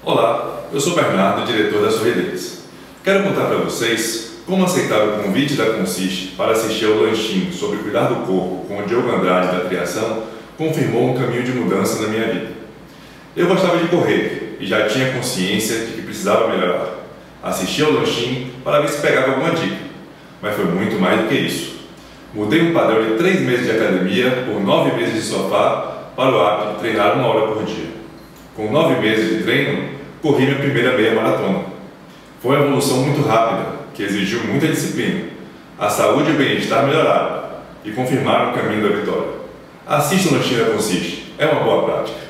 Olá, eu sou Bernardo, diretor da Sorridentes. Quero contar para vocês como aceitar o convite da Consiste para assistir ao lanchinho sobre cuidar do corpo com o Diogo Andrade da Triação confirmou um caminho de mudança na minha vida. Eu gostava de correr e já tinha consciência de que precisava melhorar. Assisti ao lanchinho para ver se pegava alguma dica, mas foi muito mais do que isso. Mudei um padrão de 3 meses de academia por 9 meses de sofá para o hábito de treinar 1 hora por dia. Com 9 meses de treino, corri minha primeira meia maratona. Foi uma evolução muito rápida, que exigiu muita disciplina. A saúde e o bem-estar melhoraram e confirmaram o caminho da vitória. Assista o lanchinho da Consiste, é uma boa prática.